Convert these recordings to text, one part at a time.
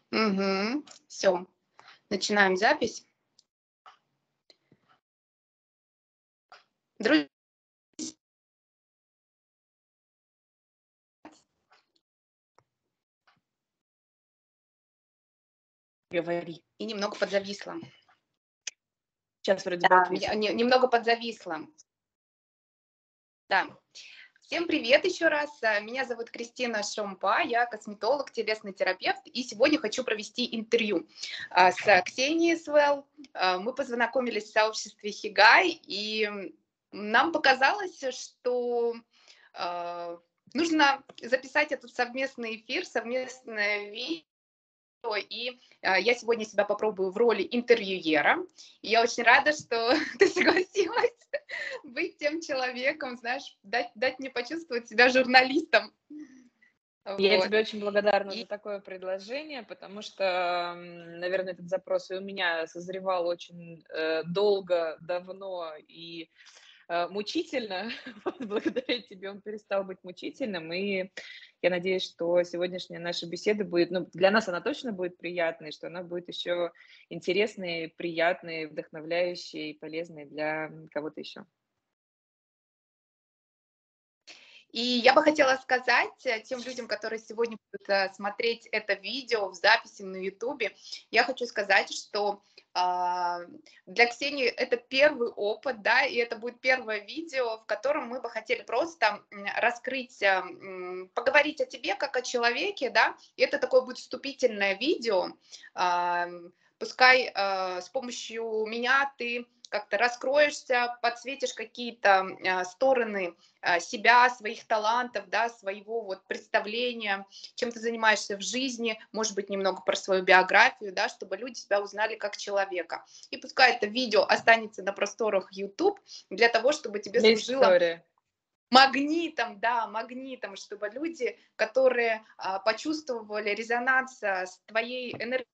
Угу. Все, начинаем запись. Друзья, Говори. и немного подзависла. Сейчас вроде бы Да, ответила. немного подзависла. Да. Всем привет еще раз. Меня зовут Кристина Шомпа, я косметолог, телесный терапевт, и сегодня хочу провести интервью с Ксенией Свел. Мы познакомились в сообществе Хигай, и нам показалось, что нужно записать этот совместный эфир, совместное видео. И я сегодня себя попробую в роли интервьюера. И я очень рада, что ты согласилась быть тем человеком, знаешь, дать мне почувствовать себя журналистом. Я Вот. тебе очень благодарна за такое предложение, потому что, наверное, этот запрос и у меня созревал очень долго, давно и мучительно. Вот, благодаря тебе он перестал быть мучительным, и я надеюсь, что сегодняшняя наша беседа будет, ну, для нас она точно будет приятной, что она будет еще интересной, приятной, вдохновляющей, полезной для кого-то еще. И я бы хотела сказать тем людям, которые сегодня будут смотреть это видео в записи на YouTube, я хочу сказать, что для Ксении это первый опыт, да, и это будет первое видео, в котором мы бы хотели просто раскрыть, поговорить о тебе как о человеке, да, и это такое будет вступительное видео, пускай с помощью меня ты как-то раскроешься, подсветишь какие-то стороны себя, своих талантов, да, своего вот представления, чем ты занимаешься в жизни, может быть, немного про свою биографию, да, чтобы люди тебя узнали как человека. И пускай это видео останется на просторах YouTube для того, чтобы тебе служило магнитом, да, магнитом, чтобы люди, которые почувствовали резонанс с твоей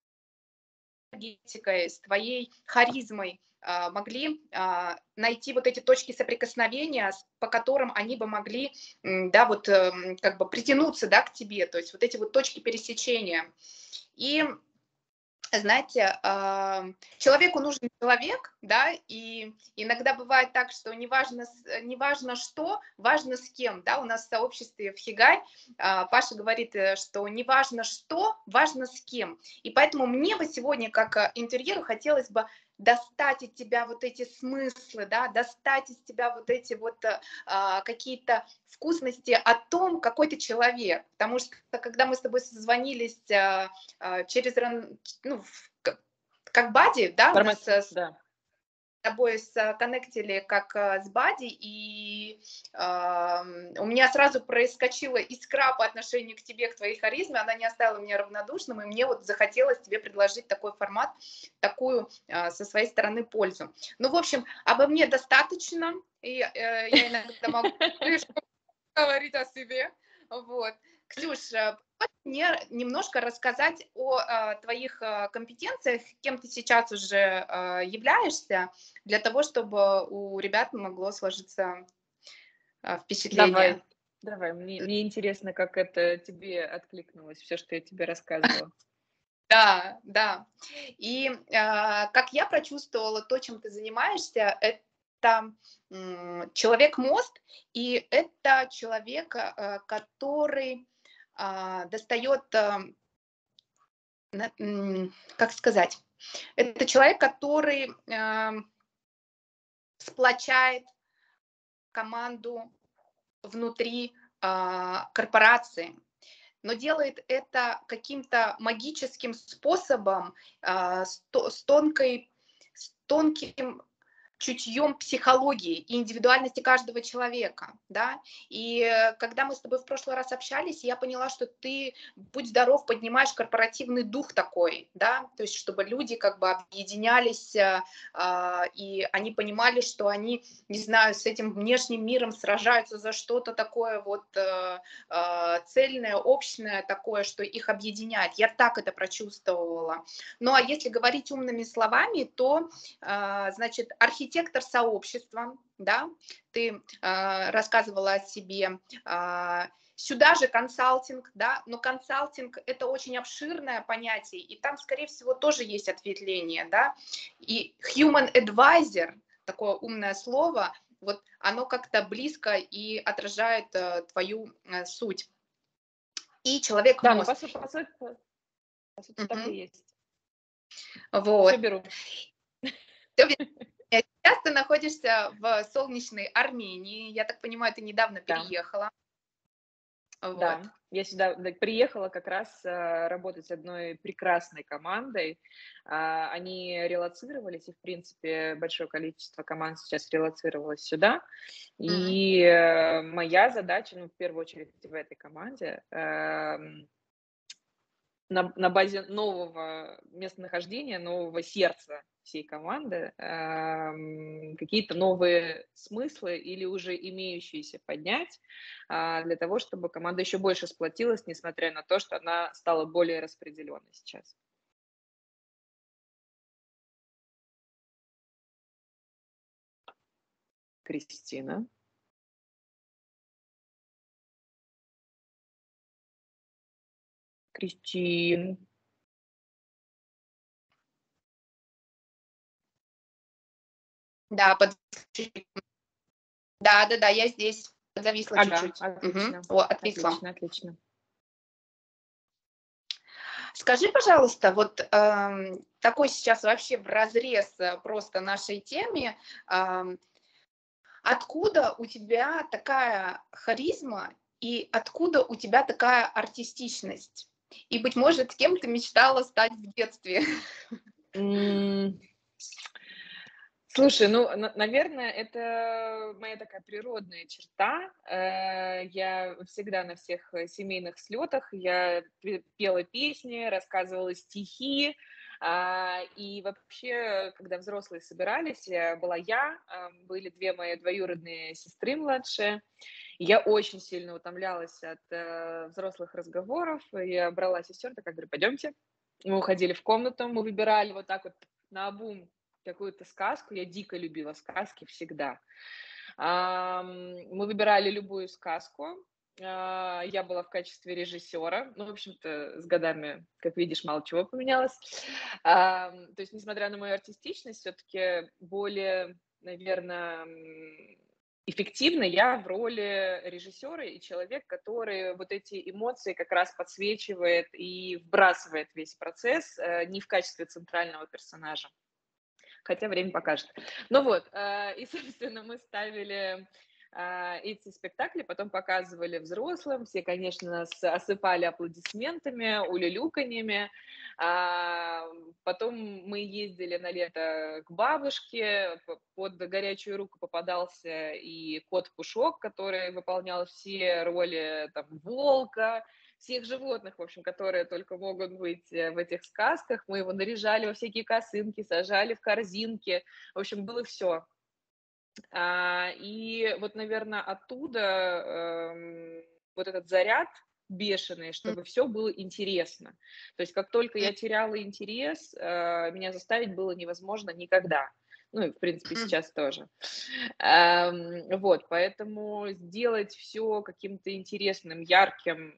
энергетикой, с твоей харизмой, могли найти вот эти точки соприкосновения, по которым они бы могли, да, вот как бы притянуться, да, к тебе, то есть вот эти вот точки пересечения. И знаете, человеку нужен человек, да, и иногда бывает так, что неважно что, важно с кем, да, у нас в сообществе в Хигай Паша говорит, что неважно что, важно с кем, и поэтому мне бы сегодня как интерьеру хотелось бы достать из тебя вот эти смыслы, да, достать из тебя вот эти вот какие-то вкусности о том, какой ты человек, потому что когда мы с тобой созвонились через, ну, как бади, да, у нас с тобой сконнектили как с бади, и у меня сразу проскочила искра по отношению к тебе, к твоей харизме, она не оставила меня равнодушным, и мне вот захотелось тебе предложить такой формат, такую со своей стороны пользу. Ну, в общем, обо мне достаточно, и я иногда могу говорить о себе, вот. Ксюш, мне немножко рассказать о твоих компетенциях, кем ты сейчас уже являешься, для того, чтобы у ребят могло сложиться впечатление. Давай, мне интересно, как это тебе откликнулось, все, что я тебе рассказывала. Да, да. И как я прочувствовала то, чем ты занимаешься, это человек-мост, и это человек, который достает, как сказать, это человек, который сплочает команду внутри корпорации, но делает это каким-то магическим способом, с тонким чутьем психологии и индивидуальности каждого человека, да, и когда мы с тобой в прошлый раз общались, я поняла, что ты, будь здоров, поднимаешь корпоративный дух такой, да, то есть чтобы люди как бы объединялись, и они понимали, что они, не знаю, с этим внешним миром сражаются за что-то такое вот цельное, общее такое, что их объединяет. Я так это прочувствовала. Ну, а если говорить умными словами, то, значит, архитектор сообщества, да, ты рассказывала о себе, Сюда же консалтинг, да, но консалтинг – это очень обширное понятие, и там, скорее всего, тоже есть ответвление, да. И human advisor, такое умное слово, вот оно как-то близко и отражает твою суть. И Да, ну человек-мозг. по сути так и есть. Все Вот. беру. Сейчас ты находишься в солнечной Армении. Я так понимаю, ты недавно Да. переехала. Вот. Да, я сюда приехала как раз работать с одной прекрасной командой. Они релоцировались, и, в принципе, большое количество команд сейчас релоцировалось сюда. И моя задача, ну, в первую очередь в этой команде, на базе нового местонахождения, нового сердца всей команды какие-то новые смыслы или уже имеющиеся поднять для того, чтобы команда еще больше сплотилась, несмотря на то, что она стала более распределенной сейчас. Кристина. Кристин. Да, да, я здесь. Зависла Ага, чуть-чуть. отлично. О, отвисла. Отлично. Скажи, пожалуйста, вот такой сейчас вообще вразрез просто нашей теме. Откуда у тебя такая харизма и откуда у тебя такая артистичность? И, быть может, кем ты мечтала стать в детстве? Слушай, ну, наверное, это моя такая природная черта. Я всегда на всех семейных слетах я пела песни, рассказывала стихи. И вообще, когда взрослые собирались, была я, были две мои двоюродные сестры младшие. И я очень сильно утомлялась от взрослых разговоров. Я брала сестер, такая говорю, пойдемте. Мы уходили в комнату, мы выбирали вот так вот наобум какую-то сказку. Я дико любила сказки всегда. Мы выбирали любую сказку. Я была в качестве режиссера. Ну, в общем-то, с годами, как видишь, мало чего поменялось. То есть, несмотря на мою артистичность, все-таки более, наверное, эффективно я в роли режиссера и человек, который вот эти эмоции как раз подсвечивает и вбрасывает весь процесс не в качестве центрального персонажа. Хотя время покажет. Ну вот, и, собственно, мы ставили эти спектакли, потом показывали взрослым, все, конечно, нас осыпали аплодисментами, улюлюканьями. Потом мы ездили на лето к бабушке, под горячую руку попадался и кот Пушок, который выполнял все роли там, волка, всех животных, в общем, которые только могут быть в этих сказках. Мы его наряжали во всякие косынки, сажали в корзинки. В общем, было все. И вот, наверное, оттуда вот этот заряд бешеный, чтобы все было интересно. То есть как только я теряла интерес, меня заставить было невозможно никогда. Ну и, в принципе, сейчас тоже. Вот, поэтому сделать все каким-то интересным, ярким,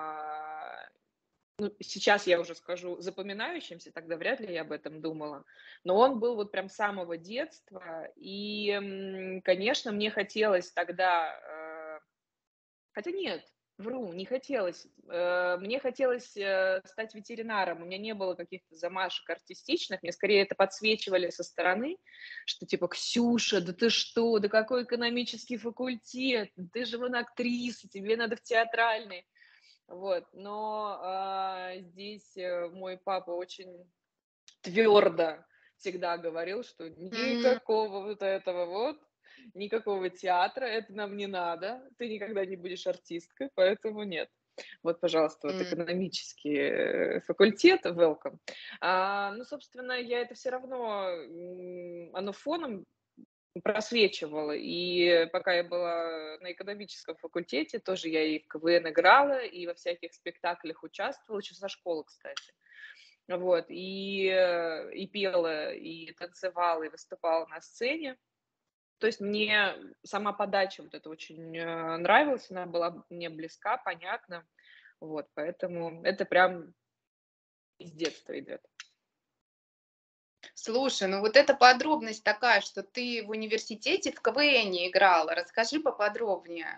ну, сейчас я уже скажу, запоминающимся, тогда вряд ли я об этом думала, но он был вот прям с самого детства, и, конечно, мне хотелось тогда, хотя нет, вру, не хотелось, мне хотелось стать ветеринаром, у меня не было каких-то замашек артистичных, мне скорее это подсвечивали со стороны, что типа, Ксюша, да ты что, да какой экономический факультет, ты же вон актриса, тебе надо в театральный. Вот, но здесь мой папа очень твердо всегда говорил, что никакого вот этого вот, никакого театра, это нам не надо, ты никогда не будешь артисткой, поэтому нет. Вот, пожалуйста, вот экономический факультет, welcome. Ну, собственно, я это все равно, оно фоном просвечивала. И пока я была на экономическом факультете, тоже я и в КВН играла, и во всяких спектаклях участвовала, еще со школы, кстати. Вот, и пела, и танцевала, и выступала на сцене. то есть мне сама подача вот это очень нравилась, она была мне близка, понятна, вот, поэтому это прям из детства идет. Слушай, ну вот эта подробность такая, что ты в университете в КВН играла. Расскажи поподробнее.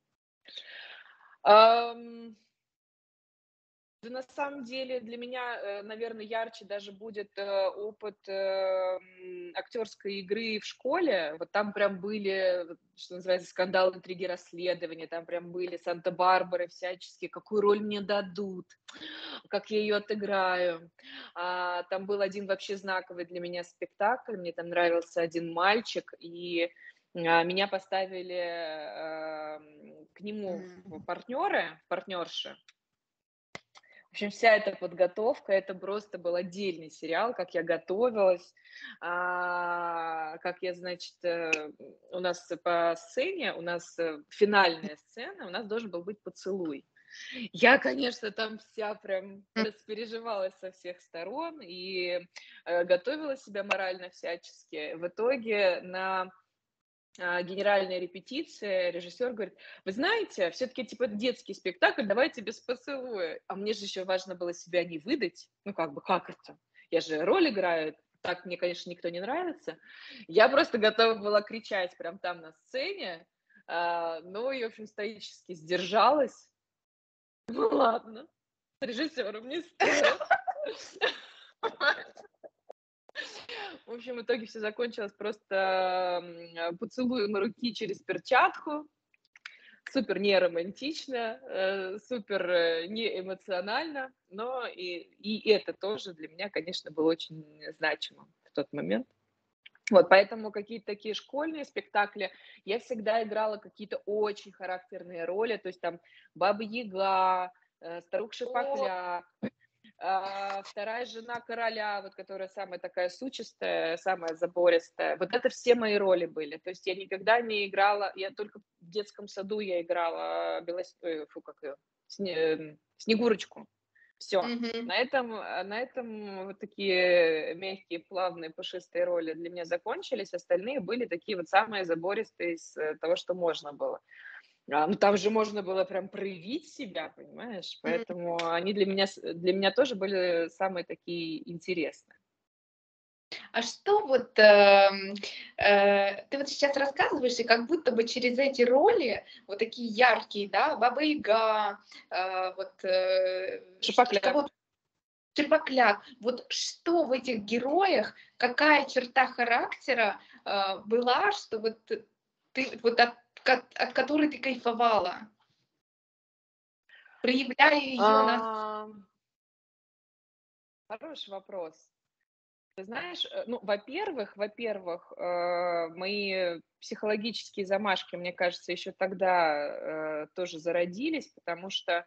Ам, Да, на самом деле для меня, наверное, ярче даже будет опыт актерской игры в школе. Вот там прям были, вот, что называется, скандалы, интриги, расследования, там прям были Санта-Барбары всяческие, какую роль мне дадут, как я ее отыграю. Там был один вообще знаковый для меня спектакль, мне там нравился один мальчик, и меня поставили к нему в М. партнерши. В общем, вся эта подготовка, это просто был отдельный сериал, как я готовилась, как я, значит, у нас по сцене, у нас финальная сцена, у нас должен был быть поцелуй. Я, конечно, там вся прям распереживалась со всех сторон и готовила себя морально всячески. В итоге на генеральная репетиция, режиссер говорит: вы знаете, все-таки типа это детский спектакль, давайте без поцелуя. А мне же еще важно было себя не выдать. Ну как бы, как это? Я же роль играю, так мне, конечно, никто не нравится. Я просто готова была кричать прям там на сцене, ну и, в общем, стоически сдержалась. Ну ладно, с режиссером не спорят. В общем, в итоге все закончилось просто поцелуем руки через перчатку. Супер не романтично, супер не эмоционально, но и это тоже для меня, конечно, было очень значимо в тот момент. Вот, поэтому какие-то такие школьные спектакли, я всегда играла какие-то очень характерные роли, то есть там Баба-Яга, О, Старуха-Шапокляк, вторая жена короля, вот которая самая такая сучистая, самая забористая. Вот это все мои роли были. То есть я никогда не играла, я только в детском саду я играла как её, Снегурочку. Все. мгм. На этом вот такие мягкие, плавные, пушистые роли для меня закончились. Остальные были такие вот самые забористые из того, что можно было. Ну, там же можно было прям проявить себя, понимаешь? М. Поэтому они для меня тоже были самые такие интересные. А что вот, ты вот сейчас рассказываешь, и как будто бы через эти роли, вот такие яркие, да, Баба-Яга, вот, Шапокляк. кого Шипокляк. Вот что в этих героях, какая черта характера, была, что вот ты вот от которой ты кайфовала, проявляя ее на. А, Хороший вопрос. Ты знаешь, ну, во-первых, мои психологические замашки, мне кажется, еще тогда тоже зародились, потому что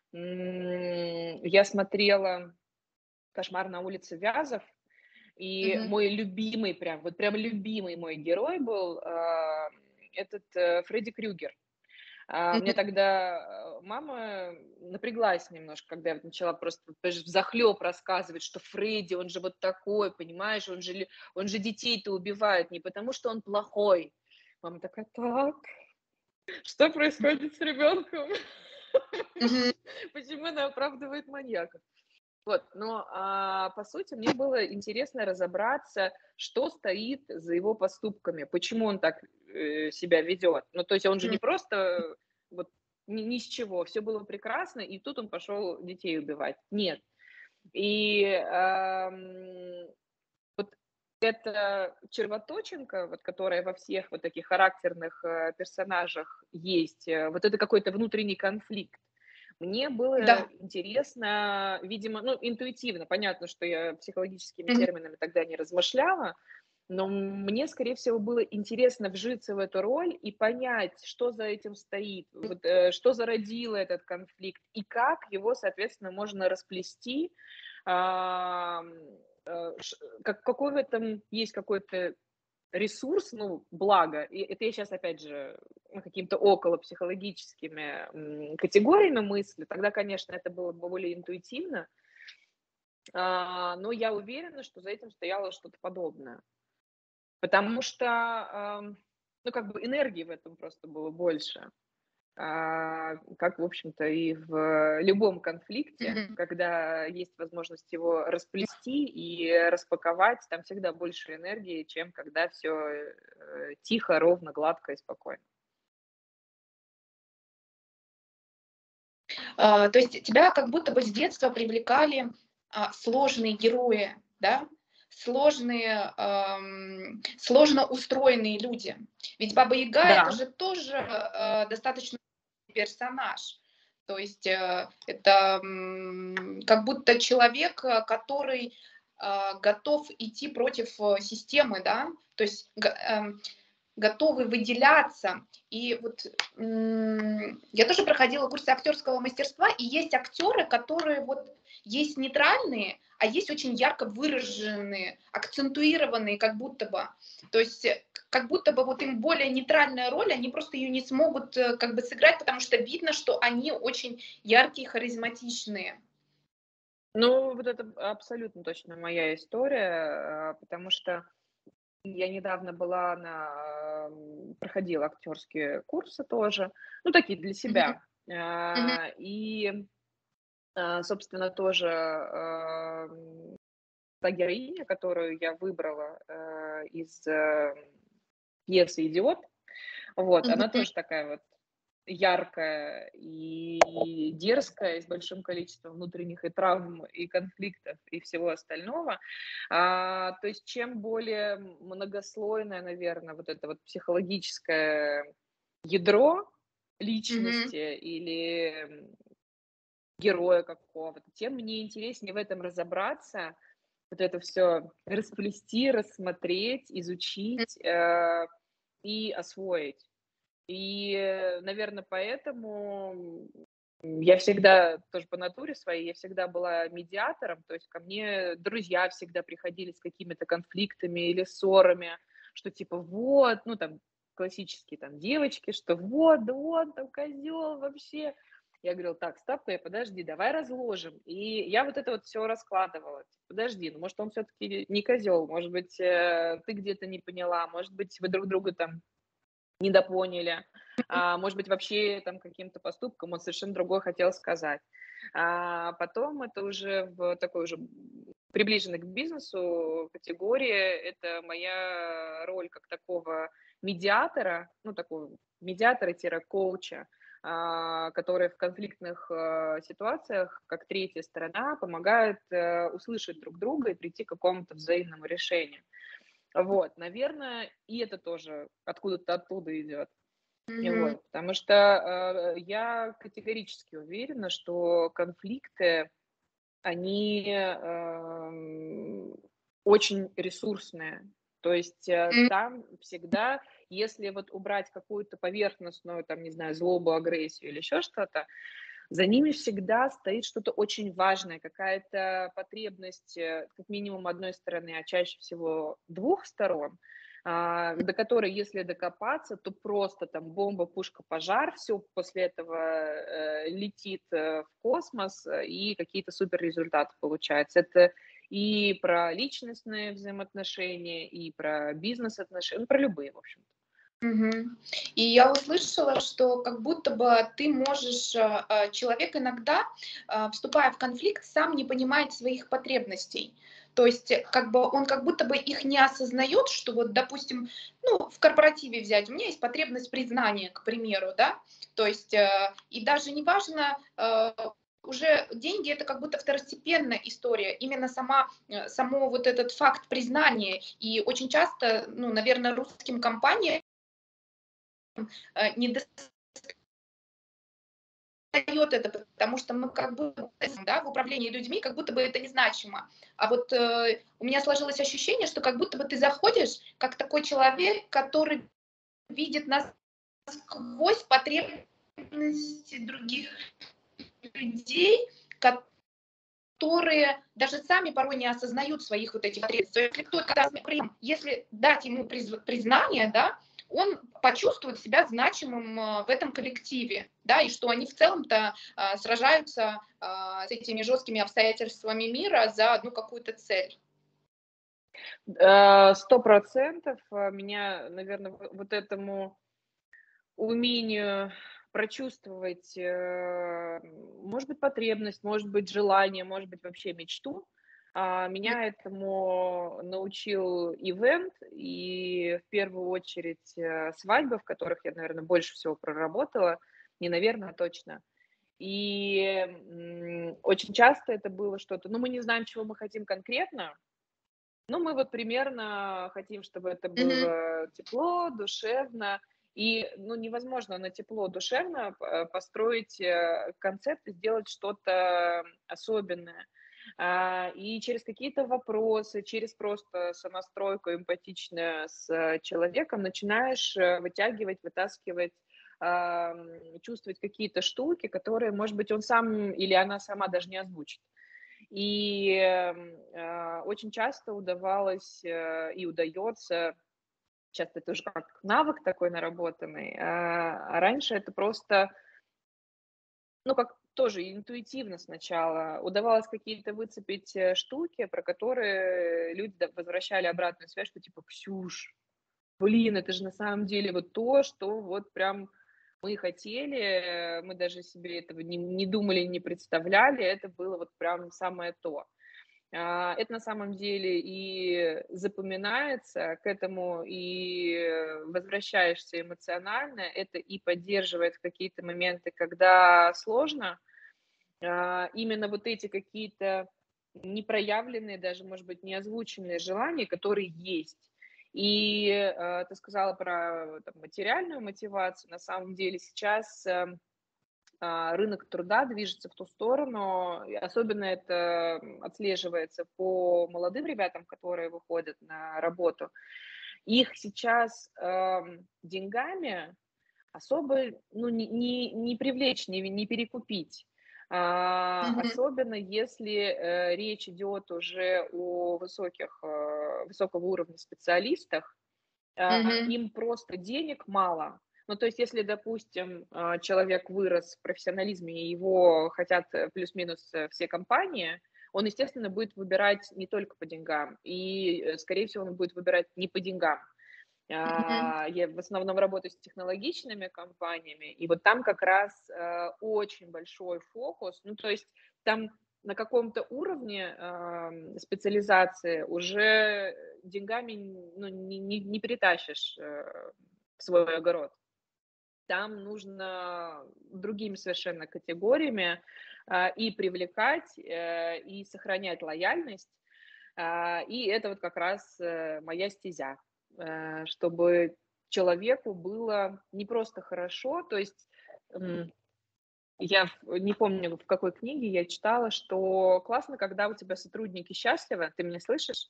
я смотрела "Кошмар на улице Вязов", и Мгм, мой любимый, прям вот прям любимый мой герой был этот Фредди Крюгер. Мне мгм, тогда мама напряглась немножко, когда я вот начала просто взахлеб рассказывать, что Фредди, он же вот такой, понимаешь, он же детей-то убивает не потому, что он плохой. Мама такая: так, что происходит с ребенком? мгм. Почему она оправдывает маньяка? Вот, но по сути мне было интересно разобраться, что стоит за его поступками, почему он так себя ведет. Ну, то есть он же не просто вот ни с чего, все было прекрасно, и тут он пошел детей убивать. Нет. И эта червоточинка, вот, которая во всех вот таких характерных персонажах есть, вот это какой-то внутренний конфликт. Мне было Да. интересно, видимо, ну, интуитивно, понятно, что я психологическими Мгм, терминами тогда не размышляла, но мне, скорее всего, было интересно вжиться в эту роль и понять, что за этим стоит, вот, что зародило этот конфликт и как его, соответственно, можно расплести, ам, какой в этом есть какой-то ресурс, ну, благо, и это я сейчас, опять же, какими-то около психологическими категориями мысли, тогда, конечно, это было бы более интуитивно, но я уверена, что за этим стояло что-то подобное. Потому что ну, как бы энергии в этом просто было больше. Как, в общем-то, и в любом конфликте, Мгм. когда есть возможность его расплести и распаковать, там всегда больше энергии, чем когда все тихо, ровно, гладко и спокойно. То есть тебя как будто бы с детства привлекали сложные герои, да? Сложные, сложно устроенные люди. Ведь Баба Яга это Да, же тоже достаточно персонаж. То есть это как будто человек, который готов идти против системы, да, то есть готовы выделяться. И вот я тоже проходила курсы актерского мастерства, и есть актеры, которые вот есть нейтральные, а есть очень ярко выраженные, акцентуированные, как будто бы. То есть как будто бы вот им более нейтральная роль, они просто ее не смогут как бы сыграть, потому что видно, что они очень яркие, харизматичные. ну вот это абсолютно точно моя история, потому что я недавно была проходила актерские курсы тоже, ну такие для Мгм. себя. Мгм. И собственно, тоже, та героиня, которую я выбрала, из, пьесы "Идиот", вот, она Мгм. тоже такая вот яркая и дерзкая, и с большим количеством внутренних и травм, и конфликтов, и всего остального. То есть чем более многослойное, наверное, вот это вот психологическое ядро Мгм. личности или героя какого-то, тем мне интереснее в этом разобраться, вот это все расплести, рассмотреть, изучить, и освоить. И, наверное, поэтому, я всегда тоже по натуре своей, я всегда была медиатором, то есть ко мне друзья всегда приходили с какими-то конфликтами или ссорами, что типа вот, ну, там классические там девочки, что вот, да он там козел вообще. Я говорила: "Так, стоп, подожди, давай разложим". И я вот это вот все раскладывала. Подожди, ну, может, он все таки не козел, может быть, ты где-то не поняла, может быть, вы друг друга там недопоняли, может быть, вообще там каким-то поступком он совершенно другое хотел сказать. Потом это уже в такой уже приближенной к бизнесу категории, это моя роль как такого медиатора, ну, такого медиатора-коуча, который в конфликтных ситуациях, как третья сторона, помогает услышать друг друга и прийти к какому-то взаимному решению. Вот, наверное, и это тоже откуда-то оттуда идет. И Мгм. вот, потому что, я категорически уверена, что конфликты, они, очень ресурсные. То есть, Мгм. там всегда, если вот убрать какую-то поверхностную, там, не знаю, злобу, агрессию или еще что-то, за ними всегда стоит что-то очень важное, какая-то потребность, как минимум одной стороны, а чаще всего двух сторон, до которой, если докопаться, то просто там бомба, пушка, пожар, все после этого летит в космос, и какие-то супер результаты получаются. Это и про личностные взаимоотношения, и про бизнес-отношения, ну, про любые, в общем. Мгм. И я услышала, что как будто бы ты можешь, человек иногда, вступая в конфликт, сам не понимает своих потребностей. То есть, как бы он как будто бы их не осознает, что вот, допустим, ну, в корпоративе взять, у меня есть потребность признания, к примеру, да, то есть, и даже неважно, уже деньги это как будто второстепенная история, именно само вот этот факт признания. И очень часто, ну, наверное, русским компаниям не достает это, потому что мы как бы да, в управлении людьми, как будто бы это незначимо. А вот у меня сложилось ощущение, что как будто бы ты заходишь как такой человек, который видит насквозь потребности других людей, которые даже сами порой не осознают своих вот этих потребностей. Если кто-то, если дать ему признание, да, он почувствует себя значимым в этом коллективе, да, и что они в целом-то сражаются с этими жесткими обстоятельствами мира за одну какую-то цель. 100% меня, наверное, вот этому умению прочувствовать, может быть, потребность, может быть, желание, может быть, вообще мечту. Меня этому научил ивент и в первую очередь свадьбы, в которых я, наверное, больше всего проработала. Не наверное, а точно. И очень часто это было что-то, ну, мы не знаем, чего мы хотим конкретно, ну, мы вот примерно хотим, чтобы это Мгм. было тепло, душевно. И, ну, невозможно на тепло, душевно построить концепт и сделать что-то особенное. И через какие-то вопросы, через просто сонастройку эмпатичную с человеком начинаешь вытягивать, вытаскивать, чувствовать какие-то штуки, которые, может быть, он сам или она сама даже не озвучит. И очень часто удавалось и удается, часто это уже как навык такой наработанный, а раньше это просто, ну, как тоже интуитивно сначала удавалось какие-то выцепить штуки, про которые люди возвращали обратную связь, что типа, Ксюш, блин, это же на самом деле вот то, что вот прям мы хотели, мы даже себе этого не думали, не представляли, это было вот прям самое то. Это на самом деле и запоминается, к этому и возвращаешься эмоционально, это и поддерживает в какие-то моменты, когда сложно. Именно вот эти какие-то непроявленные, даже, может быть, неозвученные желания, которые есть. И ты сказала про там, материальную мотивацию. На самом деле сейчас рынок труда движется в ту сторону. И особенно это отслеживается по молодым ребятам, которые выходят на работу. Их сейчас деньгами особо ну, не привлечь, не перекупить. Мгм. Особенно если речь идет уже о высокого уровня специалистах, Мгм. им просто денег мало. Ну, то есть, если, допустим, человек вырос в профессионализме, и его хотят плюс-минус все компании, он, естественно, будет выбирать не только по деньгам, и, скорее всего, он будет выбирать не по деньгам. Мгм. Я в основном работаю с технологичными компаниями, и вот там как раз очень большой фокус. Ну, то есть там на каком-то уровне специализации уже деньгами ну, не перетащишь в свой огород. Там нужно другими совершенно категориями и привлекать, и сохранять лояльность. И это вот как раз моя стезя, чтобы человеку было не просто хорошо, то есть не помню, в какой книге я читала, что классно, когда у тебя сотрудники счастливы. Ты меня слышишь?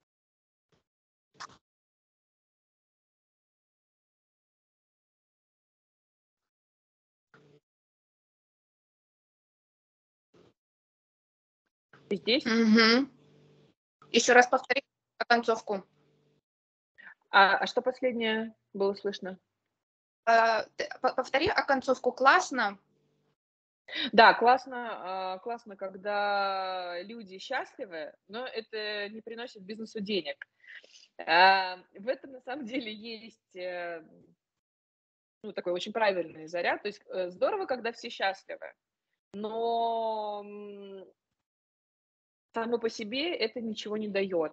Ты здесь? Мгм. Еще раз повтори оконцовку. А что последнее было слышно? Повтори оконцовку. Классно. Да, классно, когда люди счастливы, но это не приносит бизнесу денег. В этом на самом деле есть, ну, такой очень правильный заряд. То есть, здорово, когда все счастливы, но, само по себе это ничего не дает.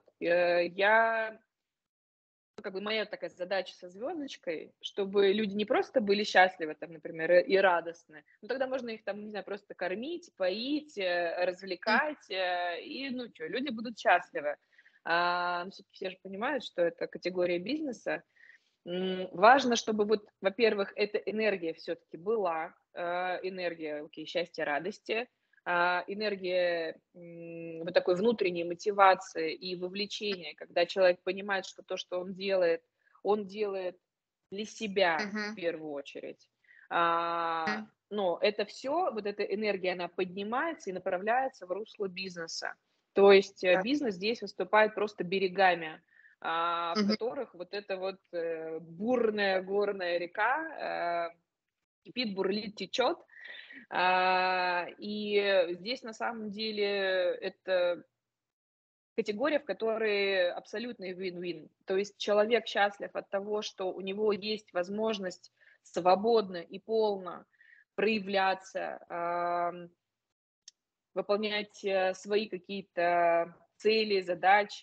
Ну, как бы моя такая задача со звездочкой, чтобы люди не просто были счастливы, там, например, и радостны, но тогда можно их там, не знаю, просто кормить, поить, М. развлекать, и, ну, что, люди будут счастливы. Ну, всё-таки все же понимают, что это категория бизнеса. Важно, чтобы вот, во-первых, эта энергия все-таки была, энергия, окей, счастья, радости, энергия вот такой внутренней мотивации и вовлечения, когда человек понимает, что то, что он делает для себя в Мгм. первую очередь. М. Но это все, вот эта энергия, она поднимается и направляется в русло бизнеса. То есть Да. бизнес здесь выступает просто берегами, в Мгм. которых вот эта вот бурная горная река кипит, бурлит, течет. И здесь на самом деле это категория, в которой абсолютный win-win. То есть человек счастлив от того, что у него есть возможность свободно и полно проявляться, выполнять свои какие-то цели, задачи,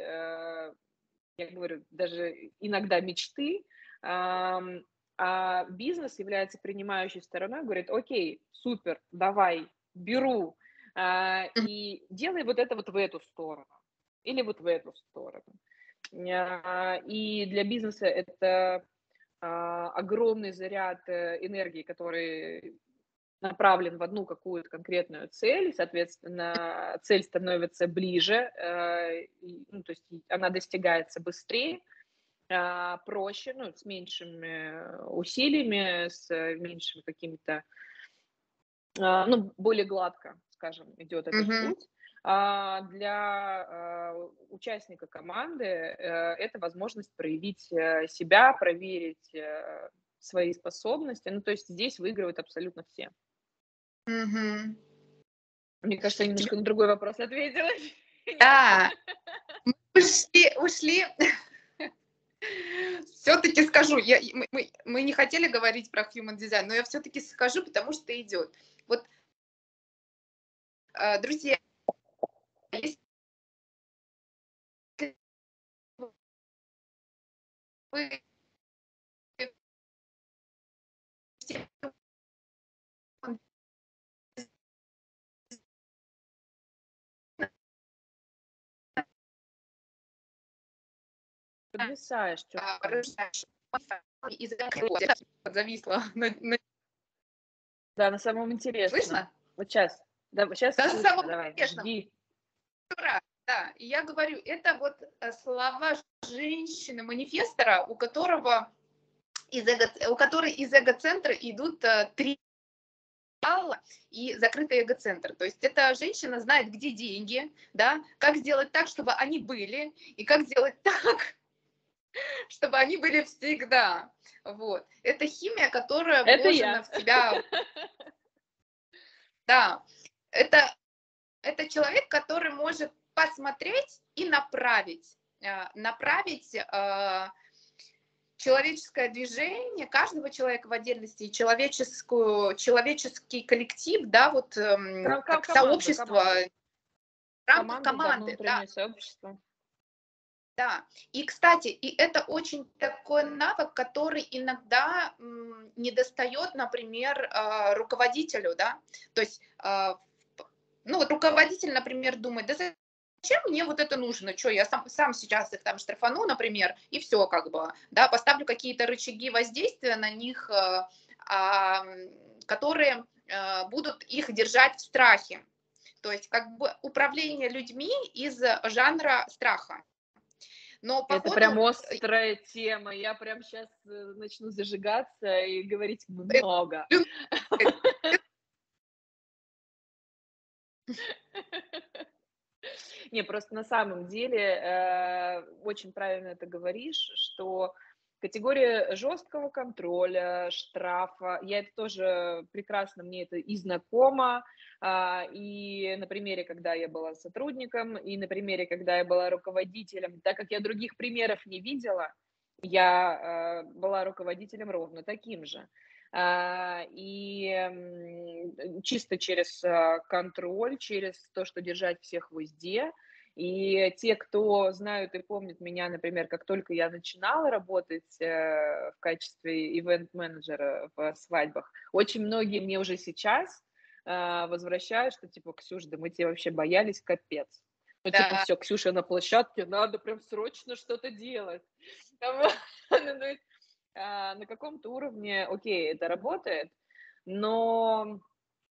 я говорю, даже иногда мечты, а бизнес является принимающей стороной, говорит, окей, супер, давай, беру, и делай вот это вот в эту сторону или вот в эту сторону. И для бизнеса это огромный заряд энергии, который направлен в одну какую-то конкретную цель, и, соответственно, цель становится ближе, ну, то есть она достигается быстрее, проще, ну, с меньшими усилиями, с меньшими какими-то, ну, более гладко, скажем, идет этот путь. Для участника команды это возможность проявить себя, проверить свои способности. Ну, то есть здесь выигрывают абсолютно все. Мне кажется, я немножко на другой вопрос ответила. Да, мы ушли. Все-таки скажу, мы не хотели говорить про human design, но я все-таки скажу, потому что идет. Вот, друзья, если вы Подвисаешь, что-то. Зависла. Да, на самом интересном. Слышно? Вот сейчас. Да, сейчас Да, слышно, самом давай, интересном. жги. Да, и я говорю, это вот слова женщины-манифестора, у которой из эго-центра идут 3 балла и закрытый эго-центр. То есть эта женщина знает, где деньги, да, как сделать так, чтобы они были, и как сделать так, чтобы они были всегда. Вот. Это химия, которая Это вложена я. в тебя. Да, это человек, который может посмотреть и направить человеческое движение каждого человека в отдельности и человеческий коллектив, да, вот как сообщество, в рамках команды, да. Сообщество. Да, и, кстати, и это очень такой навык, который иногда недостает, например, руководителю, да, то есть, ну вот руководитель, например, думает, да зачем мне вот это нужно, что я сам сейчас их там штрафану, например, и все как бы, да, поставлю какие-то рычаги воздействия на них, которые будут их держать в страхе, то есть как бы управление людьми из жанра страха. Но это прям острая тема. Я прям сейчас начну зажигаться и говорить много. Не, просто на самом деле очень правильно это говоришь, что категория жесткого контроля, штрафа, я это тоже прекрасно, мне это и знакомо, и на примере, когда я была сотрудником, и на примере, когда я была руководителем, так как я других примеров не видела, я была руководителем ровно таким же. И чисто через контроль, через то, что держать всех в узде. И те, кто знают и помнят меня, например, как только я начинала работать в качестве ивент-менеджера в свадьбах, очень многие мне уже сейчас возвращают, что типа, Ксюш, да мы тебя вообще боялись, капец. Ну, типа, все, Ксюша на площадке, надо прям срочно что-то делать. На каком-то уровне, окей, это работает, но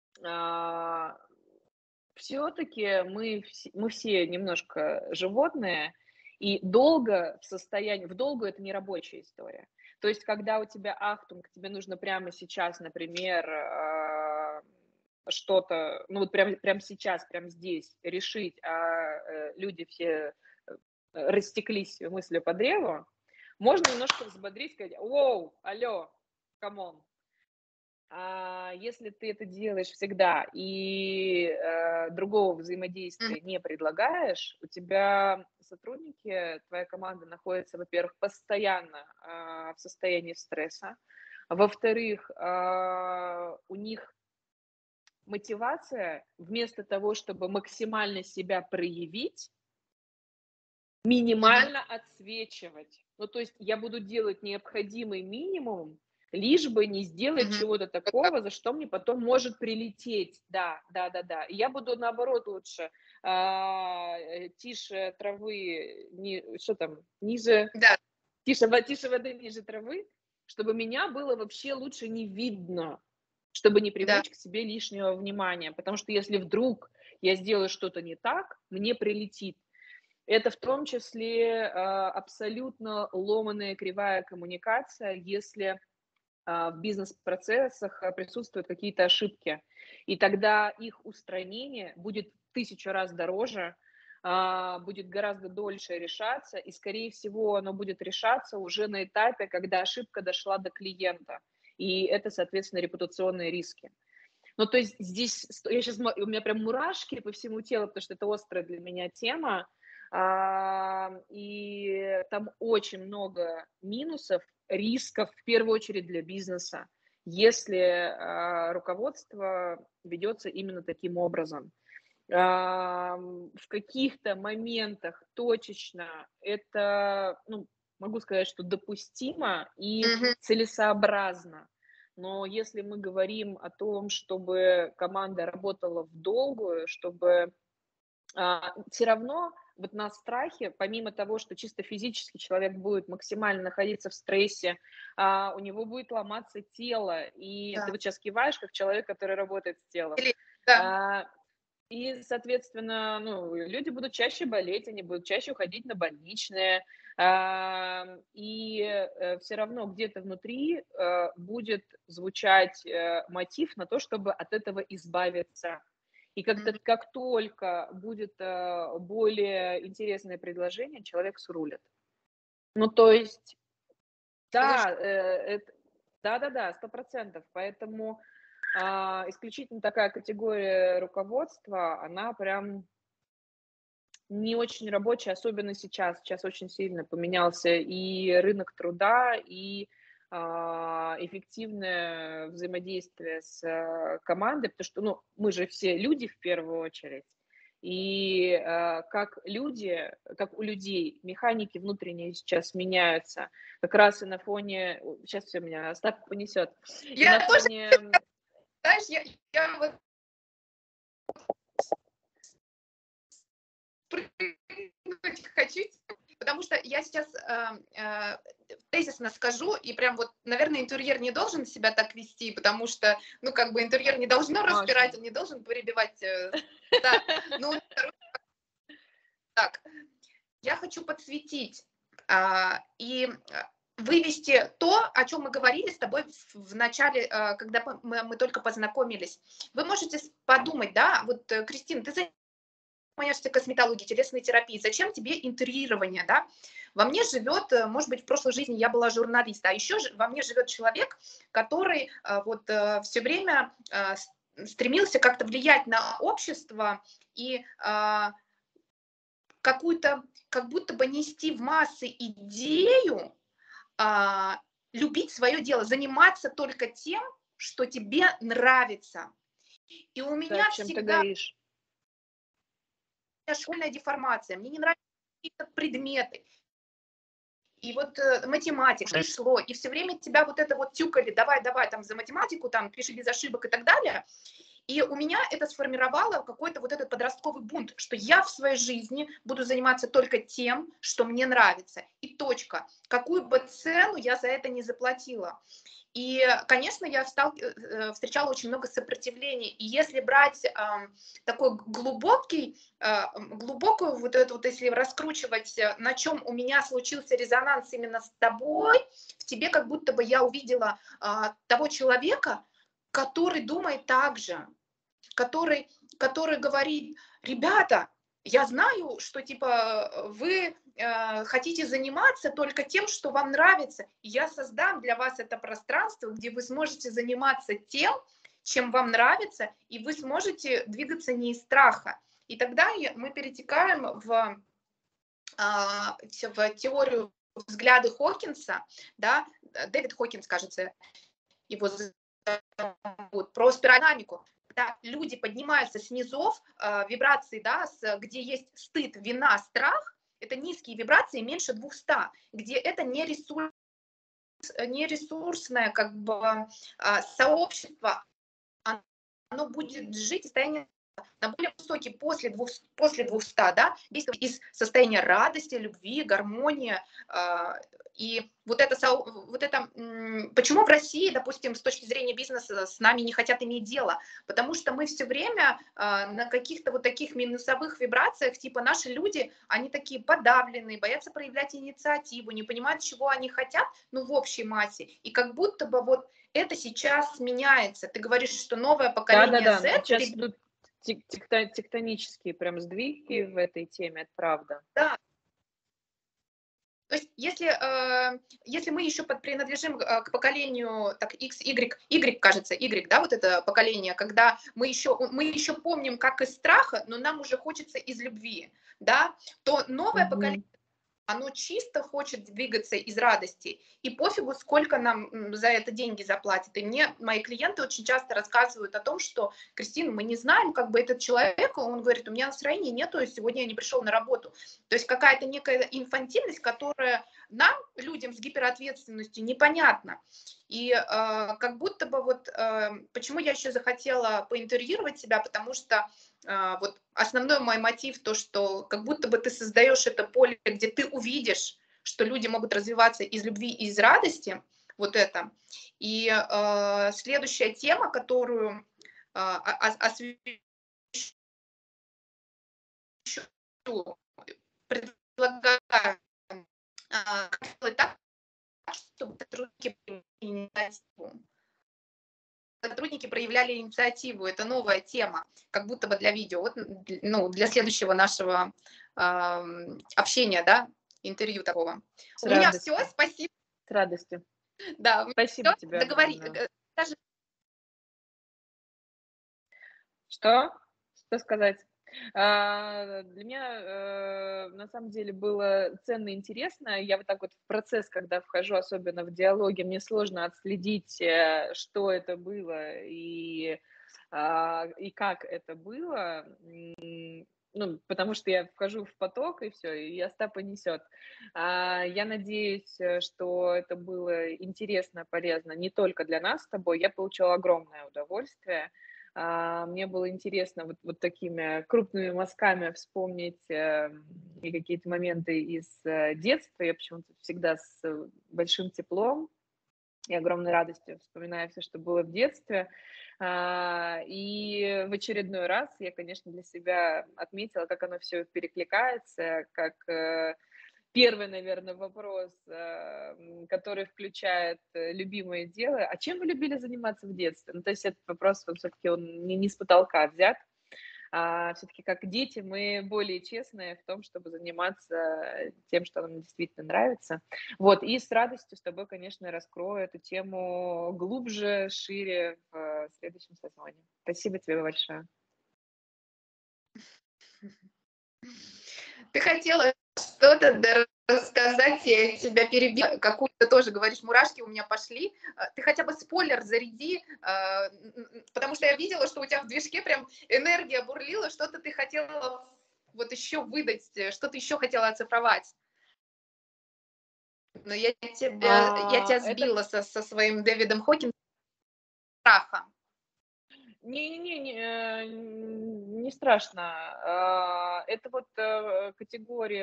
все-таки мы все немножко животные, и долго в долгу это не рабочая история. То есть, когда у тебя ахтунг, тебе нужно прямо сейчас, например, что-то, ну вот прямо сейчас, прямо здесь решить, а люди все растеклись мыслью по древу, можно немножко взбодрить, сказать, воу, алло, камон. Если ты это делаешь всегда и другого взаимодействия не предлагаешь, у тебя сотрудники, твоя команда находится, во-первых, постоянно в состоянии стресса, во-вторых, у них мотивация вместо того, чтобы максимально себя проявить, минимально отсвечивать. Ну, то есть я буду делать необходимый минимум, лишь бы не сделать чего-то такого, за что мне потом может прилететь. Да. И я буду, наоборот, лучше тише травы, что там, ниже, Да. тише воды, ниже травы, чтобы меня было вообще лучше не видно, чтобы не привлечь к себе лишнего внимания. Потому что если вдруг я сделаю что-то не так, мне прилетит. Это в том числе абсолютно ломаная кривая коммуникация, если в бизнес-процессах присутствуют какие-то ошибки. И тогда их устранение будет в 1000 раз дороже, будет гораздо дольше решаться, и, скорее всего, оно будет решаться уже на этапе, когда ошибка дошла до клиента. И это, соответственно, репутационные риски. Ну, то есть здесь, у меня прям мурашки по всему телу, потому что это острая для меня тема, и там очень много минусов, рисков, в первую очередь для бизнеса, если руководство ведется именно таким образом. В каких-то моментах точечно это, ну, могу сказать, что допустимо и целесообразно. Но если мы говорим о том, чтобы команда работала в долгую, чтобы все равно вот на страхе, помимо того, что чисто физически человек будет максимально находиться в стрессе, у него будет ломаться тело. И ты вот сейчас киваешь, как человек, который работает с телом. И, соответственно, ну, люди будут чаще болеть, они будут чаще уходить на больничные, и все равно где-то внутри будет звучать мотив на то, чтобы от этого избавиться. И как только будет более интересное предложение, человек срулит. Ну, то есть, да, да, 100%. Поэтому исключительно такая категория руководства, она прям не очень рабочая, особенно сейчас. Сейчас очень сильно поменялся и рынок труда, и эффективное взаимодействие с командой, потому что, ну, мы же все люди в первую очередь, и как люди, как у людей механики внутренние сейчас меняются, как раз и на фоне, сейчас все меня Остап понесет, и на фоне... Знаешь, я вот хочу, потому что я сейчас тезисно скажу, и прям вот, наверное, интерьер не должен себя так вести, потому что, ну, как бы интерьер не должно распирать, он не должен перебивать. Да. Ну, так, я хочу подсветить и вывести то, о чем мы говорили с тобой в начале, когда мы только познакомились. Вы можете подумать, да, вот, Кристина, ты занимаешься косметологией, телесной терапией, зачем тебе интерьерирование, да? Во мне живет, может быть, в прошлой жизни я была журналист, а еще во мне живет человек, который вот все время стремился как-то влиять на общество и какую-то, как будто бы нести в массы идею, любить свое дело, заниматься только тем, что тебе нравится. И у меня всегда школьная деформация, мне не нравятся какие-то предметы. И вот математика шло, и все время тебя вот это вот тюкали, давай, там за математику, там пиши без ошибок и так далее. И у меня это сформировало какой-то вот этот подростковый бунт, что я в своей жизни буду заниматься только тем, что мне нравится. И точка. Какую бы цену я за это не заплатила. И, конечно, я встречала очень много сопротивления. И если брать такой глубокую вот это вот, если раскручивать, на чем у меня случился резонанс именно с тобой, в тебе как будто бы я увидела того человека, который думает так же, который говорит: ребята, я знаю, что типа вы хотите заниматься только тем, что вам нравится. И я создам для вас это пространство, где вы сможете заниматься тем, чем вам нравится, и вы сможете двигаться не из страха. И тогда мы перетекаем в теорию взгляды Хокинса, да, Дэвид Хокинс, кажется, его зовут, про спиральдинамику. Когда люди поднимаются с низов вибраций, да, где есть стыд, вина, страх, это низкие вибрации, меньше 200, где это не ресурсное как бы сообщество, оно будет жить в состоянии на более высокий после 200, да, из состояния радости, любви, гармонии. И вот это, почему в России, допустим, с точки зрения бизнеса с нами не хотят иметь дело? Потому что мы все время на каких-то вот таких минусовых вибрациях, типа наши люди, они такие подавленные, боятся проявлять инициативу, не понимают, чего они хотят, ну, в общей массе. И как будто бы вот это сейчас меняется. Ты говоришь, что новое поколение Да-да-да, Z... сейчас тут тектонические прям сдвиги в этой теме, это правда. Да. То есть если мы еще принадлежим к поколению так, X, Y, кажется, Y, да, вот это поколение, когда мы еще помним, как из страха, но нам уже хочется из любви, да, то новое поколение, оно чисто хочет двигаться из радости, и пофигу, сколько нам за это деньги заплатят. И мне мои клиенты очень часто рассказывают о том, что, Кристина, мы не знаем, как бы этот человек, он говорит, у меня настроения нету, сегодня я не пришел на работу. То есть какая-то некая инфантильность, которая нам, людям с гиперответственностью, непонятна. И как будто бы вот, почему я еще захотела поинтервьюировать себя, потому что вот основной мой мотив то, что как будто бы ты создаешь это поле, где ты увидишь, что люди могут развиваться из любви и из радости, вот это. И следующая тема, которую освещу, предлагаю делать так, чтобы сотрудники проявляли инициативу. Это новая тема, как будто бы для видео. Вот, ну, для следующего нашего общения, да, интервью такого. С У меня радостью. все, спасибо. С радостью. Да, Спасибо тебе огромное. Что сказать? Для меня на самом деле было ценно и интересно. Я вот так вот в процесс, когда вхожу, особенно в диалоге, мне сложно отследить, что это было и как это было. Ну, потому что я вхожу в поток, и все, и Остапа несет. Я надеюсь, что это было интересно, полезно не только для нас с тобой. Я получила огромное удовольствие. Мне было интересно вот такими крупными мазками вспомнить и какие-то моменты из детства. Я почему-то всегда с большим теплом и огромной радостью вспоминаю все, что было в детстве. И в очередной раз я, конечно, для себя отметила, как оно все перекликается, как первый, наверное, вопрос, который включает любимое дело. А чем вы любили заниматься в детстве? Ну, то есть этот вопрос, все-таки он не с потолка взят. Все-таки как дети мы более честные в том, чтобы заниматься тем, что нам действительно нравится. Вот, и с радостью с тобой, конечно, раскрою эту тему глубже, шире в следующем сезоне. Спасибо тебе большое. Ты хотела что-то рассказать, я тебя перебила, какую-то тоже говоришь, мурашки у меня пошли. Ты хотя бы спойлер заряди, потому что я видела, что у тебя в движке прям энергия бурлила, что-то ты хотела вот еще выдать, что ты еще хотела оцифровать. Но я тебя сбила со своим Дэвидом Хокинсом страха. Не страшно. Это вот категория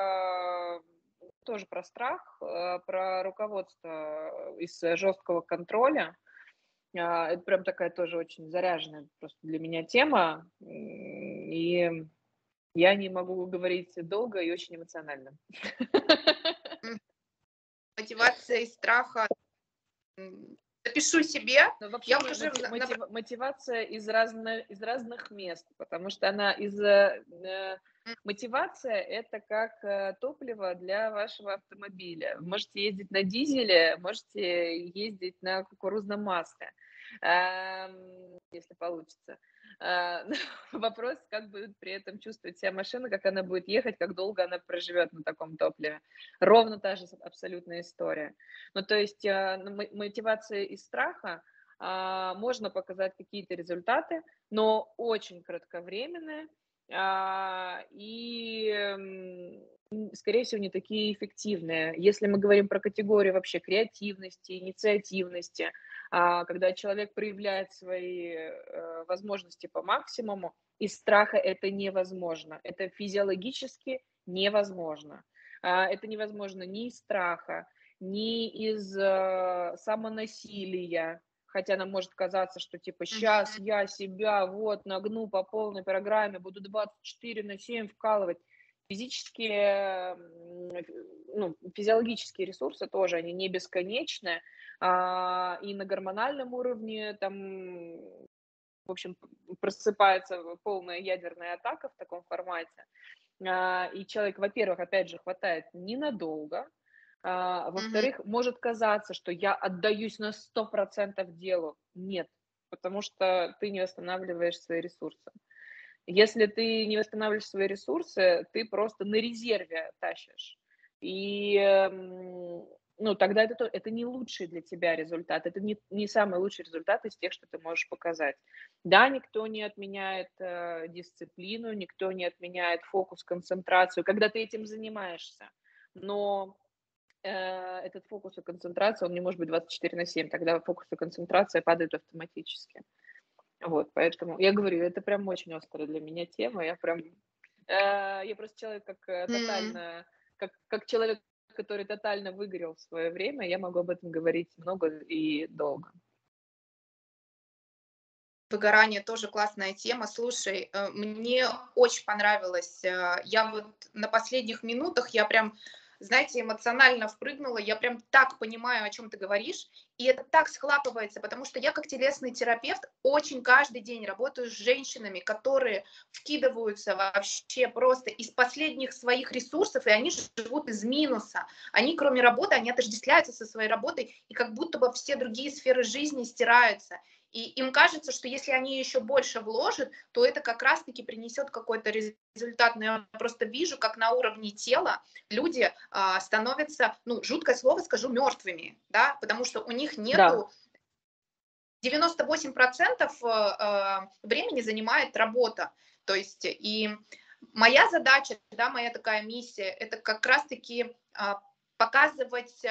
тоже про страх, про руководство из жесткого контроля. Это прям такая тоже очень заряженная просто для меня тема. И я не могу говорить долго и очень эмоционально. Мотивация из страха Запишу себе. Но вообще Я вот уже... мотивация из разных мест, потому что мотивация – это как топливо для вашего автомобиля. Вы можете ездить на дизеле, можете ездить на кукурузном масле, если получится. Вопрос, как будет при этом чувствовать себя машина, как она будет ехать, как долго она проживет на таком топливе. Ровно та же абсолютная история. Ну, то есть мотивация из страха, можно показать какие-то результаты, но очень кратковременные и, скорее всего, не такие эффективные. Если мы говорим про категорию вообще креативности, инициативности, когда человек проявляет свои возможности по максимуму, из страха это невозможно. Это физиологически невозможно. Это невозможно ни из страха, ни из самонасилия. Хотя нам может казаться, что типа сейчас я себя вот нагну по полной программе, буду 24/7 вкалывать. Физические, физиологические ресурсы тоже, они не бесконечны. И на гормональном уровне там, в общем, просыпается полная ядерная атака в таком формате. И человек, во-первых, опять же, хватает ненадолго. Во-вторых, может казаться, что я отдаюсь на 100% делу. Нет, потому что ты не восстанавливаешь свои ресурсы. Если ты не восстанавливаешь свои ресурсы, ты просто на резерве тащишь. И тогда это не лучший для тебя результат, это не самый лучший результат из тех, что ты можешь показать. Да, никто не отменяет дисциплину, никто не отменяет фокус, концентрацию, когда ты этим занимаешься, но этот фокус и концентрация, он не может быть 24/7, тогда фокус и концентрация падают автоматически. Вот, поэтому я говорю, это прям очень острая для меня тема, я просто человек тотально, как человек, который тотально выгорел в свое время, я могу об этом говорить много и долго. Выгорание тоже классная тема. Слушай, мне очень понравилось. Я вот на последних минутах, я прям, знаете, эмоционально впрыгнула. Я прям так понимаю, о чем ты говоришь. И это так схлапывается, потому что я как телесный терапевт очень каждый день работаю с женщинами, которые вкидываются вообще просто из последних своих ресурсов, и они живут из минуса. Они, кроме работы, они отождествляются со своей работой, и как будто бы все другие сферы жизни стираются. И им кажется, что если они еще больше вложат, то это как раз-таки принесет какой-то результат. Но я просто вижу, как на уровне тела люди становятся, жуткое слово скажу, мертвыми, да, потому что у них нету... 98% времени занимает работа. То есть и моя задача, да, моя такая миссия, это как раз-таки показывать,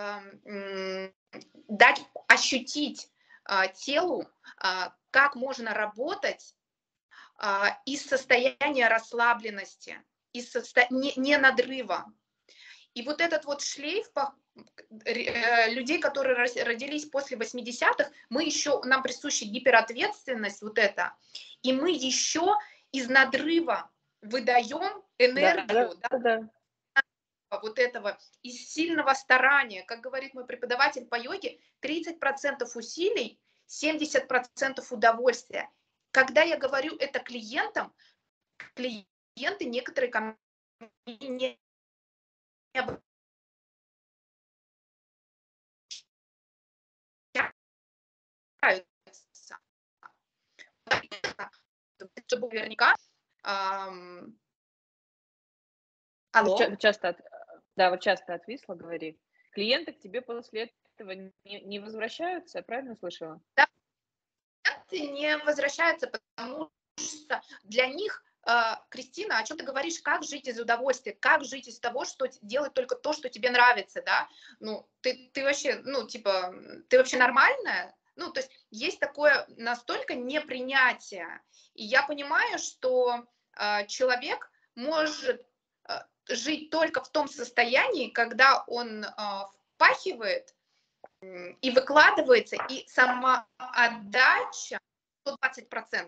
дать ощутить телу, как можно работать из состояния расслабленности, не надрыва. И вот этот вот шлейф людей, которые родились после 80-х, нам присуща гиперответственность вот это, и мы еще из надрыва выдаем энергию, да. Вот этого, из сильного старания, как говорит мой преподаватель по йоге, 30% усилий, 70% удовольствия. Когда я говорю это клиентам, клиенты некоторые ко мне не обращаются. Чтобы наверняка... Алло? Вот часто отвисла, говори. Клиенты к тебе после этого не возвращаются, я правильно слышала? Да, не возвращаются, потому что для них, Кристина, о чем ты говоришь, как жить из удовольствия, как жить из того, что делать только то, что тебе нравится, да? Ты вообще, ты вообще нормальная? То есть есть такое настолько непринятие. И я понимаю, что человек может жить только в том состоянии, когда он впахивает и выкладывается, и самоотдача 120%.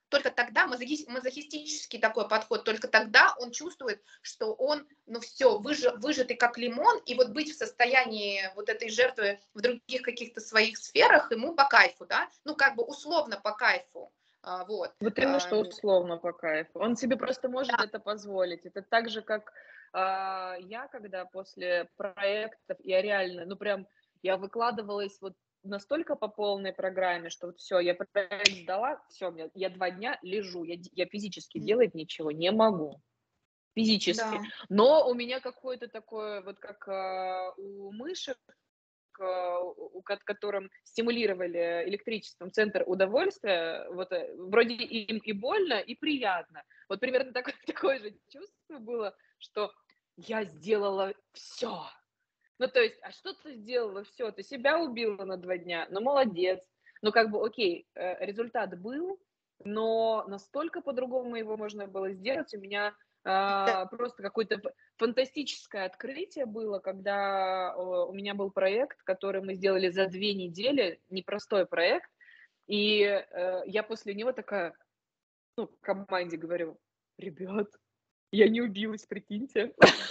только тогда, мазохистический такой подход, только тогда он чувствует, что он, ну все, выжатый как лимон, и вот быть в состоянии вот этой жертвы в других каких-то своих сферах ему по кайфу, да, ну как бы условно по кайфу, вот. Вот именно что условно по кайфу. Он себе просто может это позволить. Это так же, как я, когда после проектов, я реально, ну прям, я выкладывалась вот настолько по полной программе, что вот все, я проект сдала, все, я 2 дня лежу, я физически делать ничего не могу. Физически. Да. Но у меня какое-то такое, вот как у мышек, которым стимулировали электричеством центр удовольствия, вот вроде им и больно, и приятно. Вот примерно такое же чувство было, что я сделала все. Ну, то есть, а что ты сделала все? Ты себя убила на 2 дня, ну, молодец. Ну, как бы, окей, результат был, но настолько по-другому его можно было сделать. У меня просто какое-то фантастическое открытие было, когда у меня был проект, который мы сделали за 2 недели, непростой проект, и я после него такая, ну, команде говорю: ребят, я не убилась, прикиньте.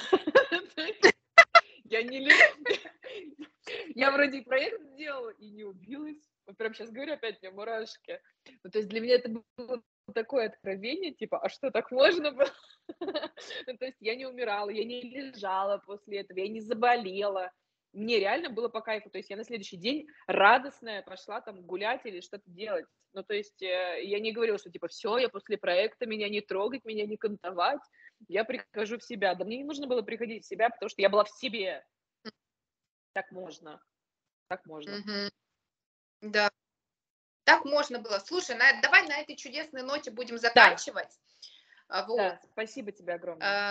Я не я вроде проект сделала и не убилась. Вот прям сейчас говорю, опять у меня мурашки. Ну, то есть для меня это было такое откровение, типа, а что, так можно было? Ну, то есть я не умирала, я не лежала после этого, я не заболела. Мне реально было по кайфу. То есть я на следующий день радостная пошла там гулять или что-то делать. Ну, то есть я не говорила, что типа все, я после проекта, меня не трогать, меня не кантовать. Я прихожу в себя. Да мне не нужно было приходить в себя, потому что я была в себе. Так можно. Так можно. Да, так можно было. Слушай, давай на этой чудесной ноте будем Да, заканчивать. Вот. да, спасибо тебе огромное.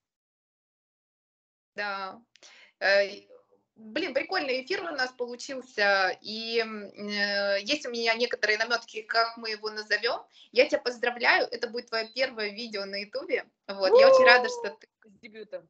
Да. Блин, прикольный эфир у нас получился, и есть у меня некоторые наметки, как мы его назовем. Я тебя поздравляю, это будет твое первое видео на ютубе. Вот, я очень рада, что ты... С дебютом.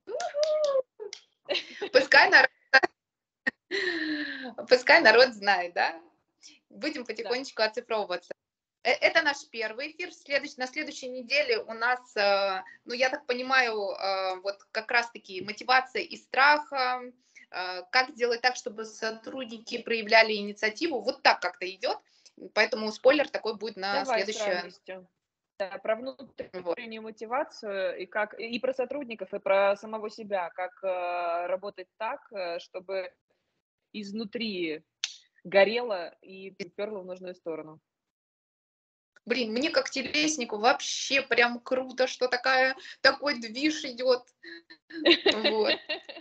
Пускай народ знает, да? Будем Да. потихонечку оцифровываться. Это наш первый эфир. На следующей неделе у нас, ну, я так понимаю, вот как раз-таки мотивация и страх, как сделать так, чтобы сотрудники проявляли инициативу. Вот так как-то идет. Поэтому спойлер такой будет на Давай с следующее. радостью. Да, про Вот. внутреннюю мотивацию и как и про сотрудников, и про самого себя, как работать так, чтобы изнутри горело и перло в нужную сторону. Блин, мне как телеснику вообще прям круто, что такой движ идет. Вот.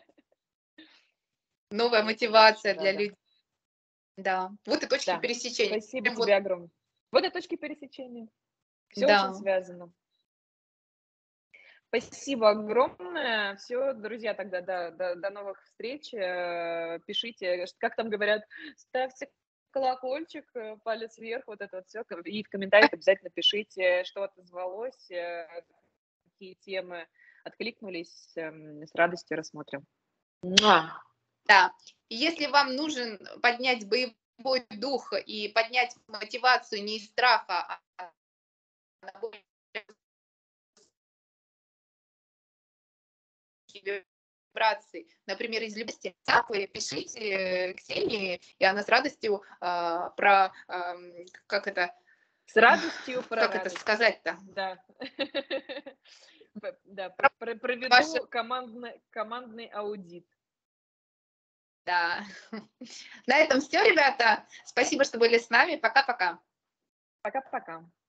Новая мотивация для людей. Да. Вот и точки Да. пересечения. Спасибо Прям тебе огромное. Вот и точки пересечения. Все Да. очень связано. Спасибо огромное. Все, друзья, тогда до новых встреч. Пишите, как там говорят, ставьте колокольчик, палец вверх, вот это вот все. И в комментариях обязательно пишите, что отозвалось, какие темы откликнулись. С радостью рассмотрим. Муа! Да. И если вам нужен поднять боевой дух и поднять мотивацию не из страха, а вибраций, например, из любви, вы пишите Ксении, и она с радостью как это... С радостью про Как радость. это сказать-то? Да. Да, проведу Ваши... командный аудит. Да. На этом все, ребята. Спасибо, что были с нами. Пока-пока. Пока-пока.